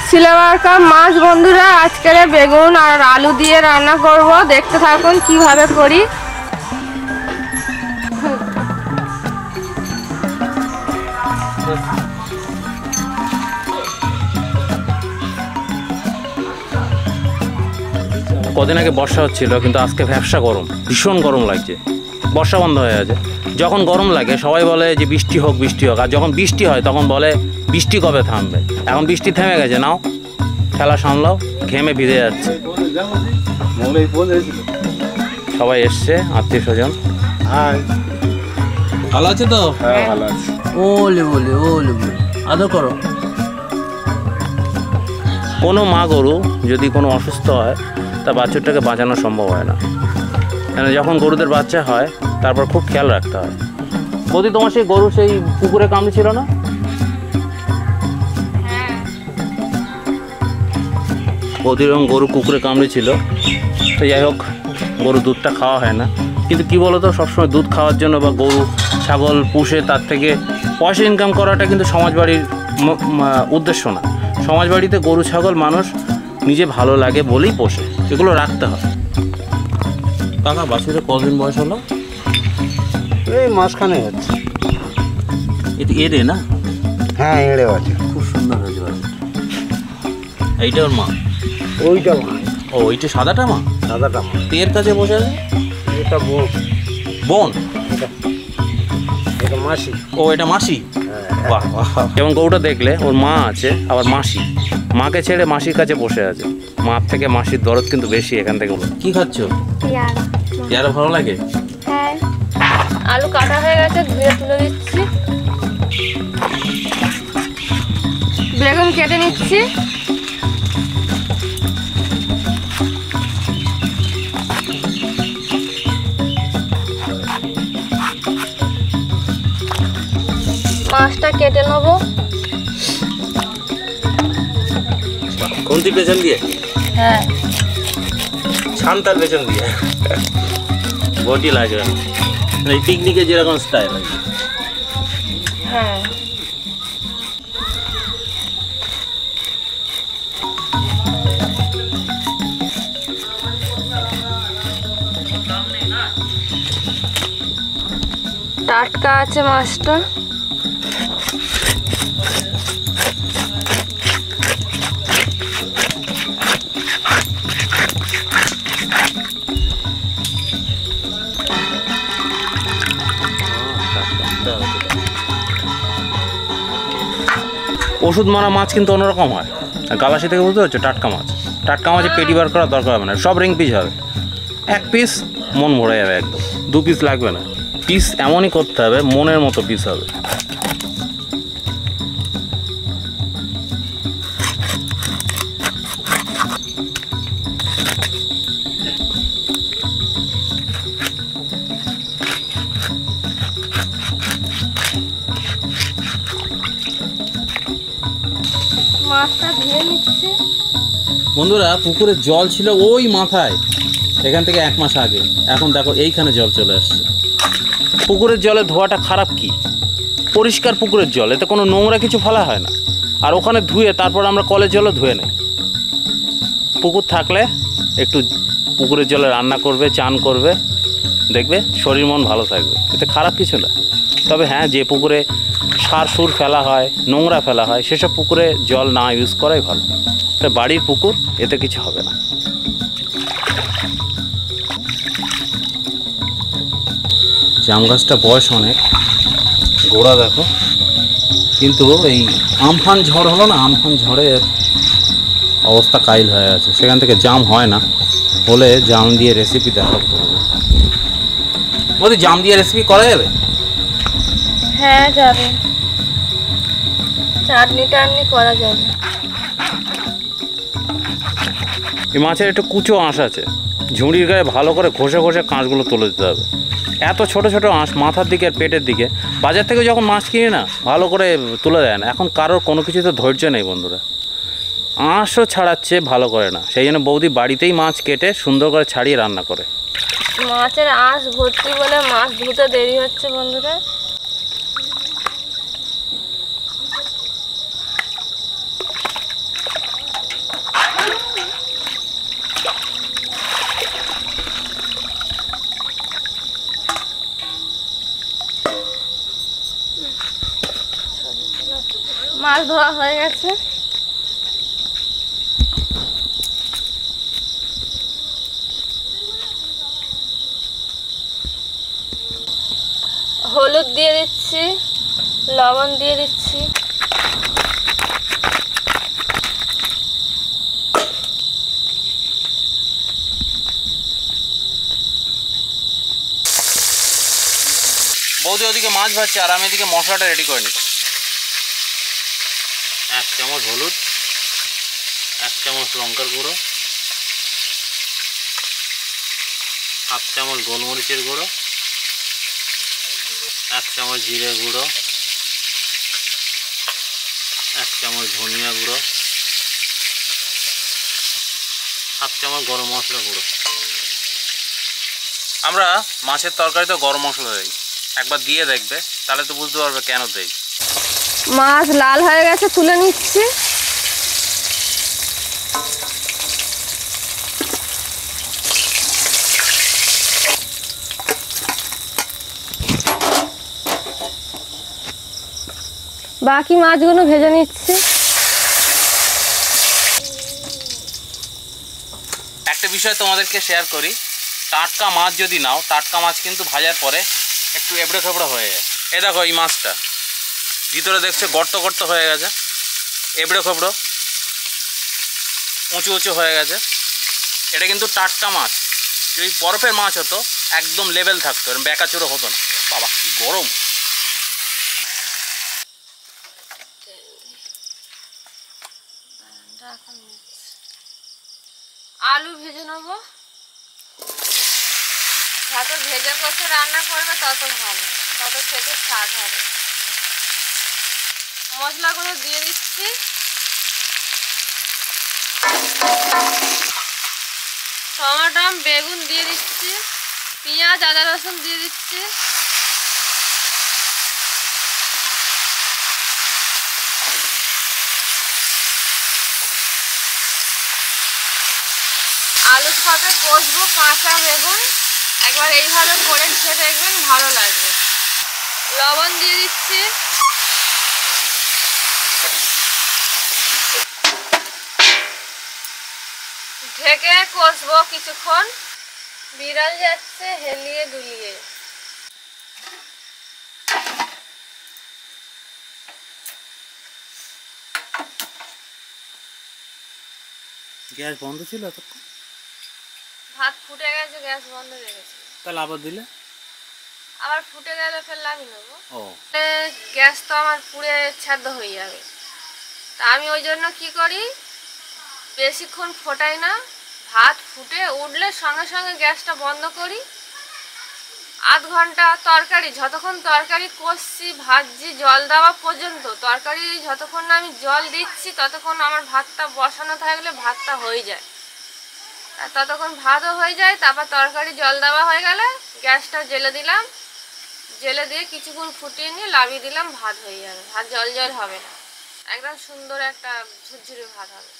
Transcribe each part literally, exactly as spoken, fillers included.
সিলেবারকা মাছ বন্ধুরা, আজকে বেগুন আর আলু দিয়ে রান্না করব। দেখতে থাকুন কিভাবে করি। কদিন আগে বর্ষা হচ্ছিল, কিন্তু আজকে ব্যবসা গরম, ভীষণ গরম লাগছে। বর্ষা বন্ধ হয়ে গেছে। যখন গরম লাগে সবাই বলে যে বৃষ্টি হোক বৃষ্টি হোক, আর যখন বৃষ্টি হয় তখন বলে বৃষ্টি কবে থামবে। এখন বৃষ্টি থেমে গেছে, নাও খেলা সামলাও, ঘেমে ভিজে যাচ্ছে। সবাই এসছে, আত্মীয় স্বজন। ভালো আছে তো? হ্যাঁ ভালো আছে। ওলে বলে ওলে বলে আদর করো। কোনো মা গরু যদি কোনো অসুস্থ হয়, তা বাছুরটাকে বাঁচানো সম্ভব হয় না। কেন যখন গরুদের বাচ্চা হয় তারপর খুব খেয়াল রাখতে হয়। বৌদি, তোমার সেই গরু সেই পুকুরে কামড়ে ছিল না? বৌদির এবং গরু কুকুরে কামড়ে ছিল। তো যাই হোক, গরু দুধটা খাওয়া হয় না। কিন্তু কি বলতো, সবসময় দুধ খাওয়ার জন্য বা গরু ছাগল পুষে তার থেকে পয়সা ইনকাম করাটা কিন্তু সমাজবাড়ির উদ্দেশ্য না। সমাজবাড়িতে গরু ছাগল মানুষ নিজে ভালো লাগে বলেই পোষে, এগুলো রাখতে হয়। কাকা, বাছুরের কতদিন বয়স হলো? এই মাঝখানে হচ্ছে। এটা এড়ে না? হ্যাঁ এড়ে আছে, খুব সুন্দর হয়েছে বাছুর। এইটা ওর মা? ওইটা মা। ও, ওইটা সাদাটা মা? সাদাটা মা। এর কাছে বসে আছে? এটা বোন। বোন? এটা মাসি। ও, এটা মাসি? বাহ বাহ। যেমন গরুটা দেখলে ওর মা আছে, আবার মাসি। মাকে ছেড়ে মাসির কাছে বসে আছে। মার থেকে মাসির দরদ কিন্তু বেশি এখান থেকে। কি খাচ্ছ? পেয়ারা ভালো লাগে? হ্যাঁ। আলু কাটা হয়ে গেছে, ধুয়ে তুলে দিচ্ছি। বেগুন কেটে নিচ্ছি। মাছটা কেটে নেবো। খুন্তি পেছন দিয়ে? হ্যাঁ। ছানটার পেছন দিয়ে? বটি লাগবে না, এই পিকনিকে যেরকম স্টাইল আছে। হ্যাঁ। টাটকা আছে মাছটা। ওষুধ মারা মাছ কিন্তু অন্যরকম হয়। গালাসি থেকে বুঝতে পারছো, টাটকা মাছ। টাটকা মাছে পেটি বার করার দরকার হবে না, সব রিং পিস হবে। এক পিস মন ভরে যাবে একদম, দু পিস লাগবে না। পিস এমনই করতে হবে, মনের মতো পিস হবে। মাছটা ধুয়ে নিচ্ছে। বন্ধুরা, পুকুরের জল ছিল ওই মাথায়, এখান থেকে এক মাস আগে। এখন দেখো এইখানে জল চলে আসছে। পুকুরের জলে ধোয়াটা খারাপ কি? পরিষ্কার পুকুরের জল, এতে কোনো নোংরা কিছু ফেলা হয় না। আর ওখানে ধুয়ে তারপর আমরা কলের জলও ধুয়ে নেই। পুকুর থাকলে একটু পুকুরের জলে রান্না করবে, চান করবে, দেখবে শরীর মন ভালো থাকবে, এতে খারাপ কিছু না। তবে হ্যাঁ, যে পুকুরে সার সুর ফেলা হয়, নোংরা ফেলা হয়, সেসব পুকুরে জল না ইউজ করাই ভালো। তাই বাড়ির পুকুর, এতে কিছু হবে না। জাম গাছটা বয়স অনেক, গোড়া দেখো। কিন্তু এই আমফান ঝড় হলো না, আমফান ঝড়ের অবস্থা কাইল হয়ে আছে। সেখান থেকে জাম হয় না, হলে জাম দিয়ে রেসিপি দেখাবো। বলি, জাম দিয়ে রেসিপি করা যাবে? হ্যাঁ যাবে, চাটনি টাটনি করা যাবে। এই মাছের একটু কুচো আঁশ আছে, ঝুড়ির গায়ে ভালো করে ঘষে ঘষে কাঁচগুলো তুলে দিতে হবে। এত ছোট ছোট আঁশ মাথার দিকে আর পেটের দিকে। বাজার থেকে যখন মাছ কিনে না, ভালো করে তুলে দেয় না। এখন কারোর কোনো কিছুতে ধৈর্য নেই বন্ধুরা, আঁশও ছাড়াচ্ছে ভালো করে না। সেই জন্য বৌদি বাড়িতেই মাছ কেটে সুন্দর করে ছাড়িয়ে রান্না করে। মাছের আঁশ ভর্তি বলে মাছ ধুতে দেরি হচ্ছে বন্ধুরা। মাছ ধোয়া হয়ে গেছে। হলুদ দিয়ে দিচ্ছি, লবণ দিয়ে দিচ্ছি, বৌদি ওদিকে মাছ ভাজছে আর আমি এদিকে মশলাটা রেডি করে নিচ্ছি। এক চামচ হলুদ, এক চামচ লঙ্কার গুঁড়ো, হাফ চামচ গোলমরিচের গুঁড়ো, এক চামচ জিরে গুঁড়ো, এক চামচ ধনিয়া গুঁড়ো, হাফ চামচ গরম মশলা গুঁড়ো। আমরা মাছের তরকারিতে গরম মশলা দিই, একবার দিয়ে দেখবে তাহলে তো বুঝতে পারবে কেন দেই। মাছ লাল হয়ে গেছে, তুলে নিচ্ছি। বাকি মাছগুলো ভেজে নিচ্ছি। একটা বিষয় তোমাদেরকে শেয়ার করি, টাটকা মাছ যদি নাও, টাটকা মাছ কিন্তু ভাজার পরে একটু এবড়ো খেবড়ো হয়ে যায়। এ দেখো এই মাছটা ভিতরে দেখছে গর্ত গর্ত হয়ে গেছে, এবড়ো খেবড়ো উঁচু উঁচু হয়ে গেছে। এটা কিন্তু টাটকা মাছ, যদি বরফের মাছ হতো একদম লেভেল থাকতো, এরকম বেকাচুরো হতো না। বাবা কি গরম! আলু ভেজে নেবো, যত ভেজে কষে রান্না করবে তত ভালো, তত খেতে স্বাদ হবে। মশলাগুলো দিয়ে দিচ্ছি। টমেটো বেগুন দিয়ে দিচ্ছি, পেঁয়াজ আদা রসুন দিয়ে দিচ্ছি, আলুর সাথে কষবো কাঁচা বেগুন। একবার এইভাবে করে খেয়ে দেখবেন, ভালো লাগবে। লবণ দিয়ে দিচ্ছি, ঢেকে কষবো কিছুক্ষণ। বিড়াল যাচ্ছে হেলিয়ে দুলিয়ে। গ্যাস বন্ধ ছিল এতক্ষণ? ভাত ফুটে গেছে, গ্যাস বন্ধ হয়ে গেছে। তাহলে আবার দিলে? আবার ফুটে গেলে ফের লাগিয়ে নেবো। ও, গ্যাস তো আমার পুড়ে ছাদ্য হয়ে যাবে। তা আমি ওই জন্য কি করি, বেশিক্ষণ ফোটাই না। ভাত ফুটে উঠলে সঙ্গে সঙ্গে গ্যাসটা বন্ধ করি। আধ ঘন্টা তরকারি, যতক্ষণ তরকারি কষছি ভাজছি জল দেওয়া পর্যন্ত, তরকারি যতক্ষণ না আমি জল দিচ্ছি ততক্ষণ আমার ভাতটা বসানো থাকলে ভাতটা হয়ে যায়। আর ততক্ষণ ভাতও হয়ে যায়। তারপর তরকারি জল দেওয়া হয়ে গেলে গ্যাসটা জেলে দিলাম, জেলে দিয়ে কিছুক্ষণ ফুটিয়ে নিয়ে লাভিয়ে দিলাম, ভাত হয়ে যাবে। ভাত জল জল হবে না, একদম সুন্দর একটা ঝুরঝুরে ভাত হবে।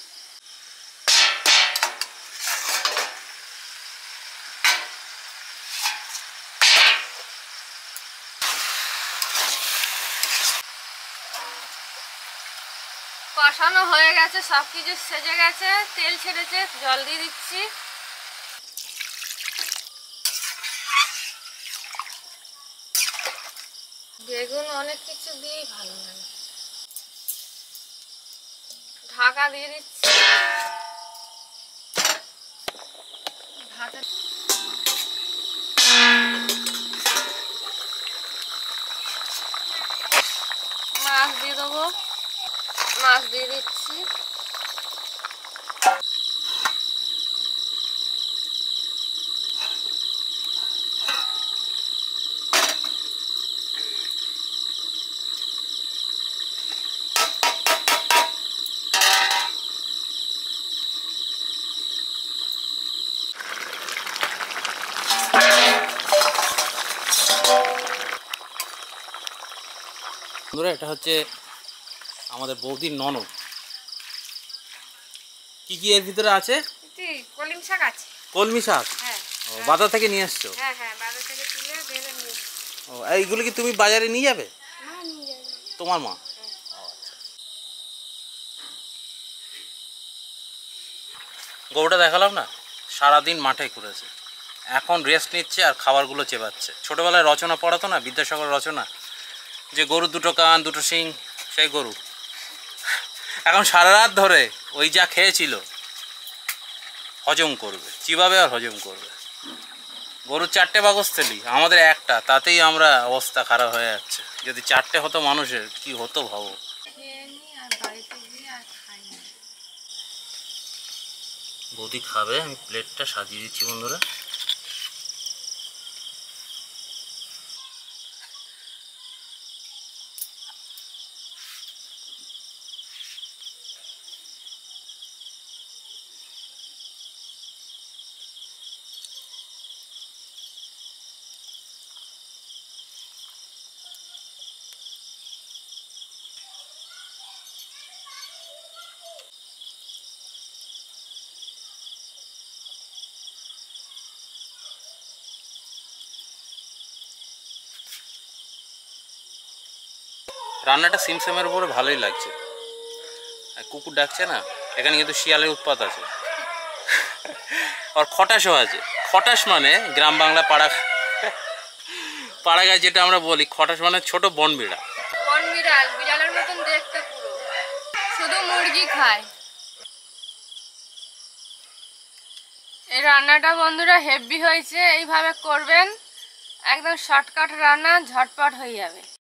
কষানো হয়ে গেছে, সব কিছু সেজে গেছে, তেল ছেড়েছে, জল দিয়ে দিচ্ছি। বেগুন অনেক কিছু দিয়েই ভালো লাগে। ঢাকা দিয়ে দিচ্ছি। মাছ দিয়ে দেবো, মাছ দিয়ে দিচ্ছি। বন্ধুরা এটা হচ্ছে আমাদের বৌদির ননদ। কি কি এর ভিতরে আছে? কলমি শাক আছে। কলমি শাক? হ্যাঁ। ও, বাজার থেকে নিয়ে এসছো? হ্যাঁ হ্যাঁ, বাজার থেকে তুলে বেঁধে নিয়ে। ও, এইগুলো কি তুমি বাজারে নিয়ে যাবে? হ্যাঁ, নিয়ে যাবে। তোমার মা? হ্যাঁ। ও আচ্ছা। গরুটা দেখালাম না, সারাদিন মাঠে ঘুরেছে, এখন রেস্ট নিচ্ছে আর খাবারগুলো চেবাচ্ছে। ছোটোবেলায় রচনা পড়াতো না, বিদ্যাসাগর রচনা, যে গরু দুটো কান দুটো শিং, সেই গরু এখন সারা রাত ধরে ওই যা খেয়েছিল হজম করবে, চিবাবে আর হজম করবে। গরুর চারটে বাগস্থলী, আমাদের একটা, তাতেই আমরা অবস্থা খারাপ হয়ে যাচ্ছে। যদি চারটে হতো মানুষের কি হতো ভাবো। বৌদি খাবে, আমি প্লেটটা সাজিয়ে দিচ্ছি বন্ধুরা। রান্নাটা সিমসেমের উপরে ভালোই লাগছে। আর কুকুর ডাকছে না, এখানে কিন্তু শিয়ালের উৎপাত আছে আর খটাশও আছে। খটাশ মানে গ্রাম বাংলা পাড়া পাড়া গায়ে যেটা আমরা বলি, খটাশ মানে ছোট বন বিড়াল। বন বিড়াল, বিড়ালের মতন দেখতে পুরো, শুধু মুরগি খায়। এই রান্নাটা বন্ধুরা হেভি হয়েছে, এইভাবে করবেন, একদম শর্টকাট রান্না, ঝটপট হয়ে যাবে।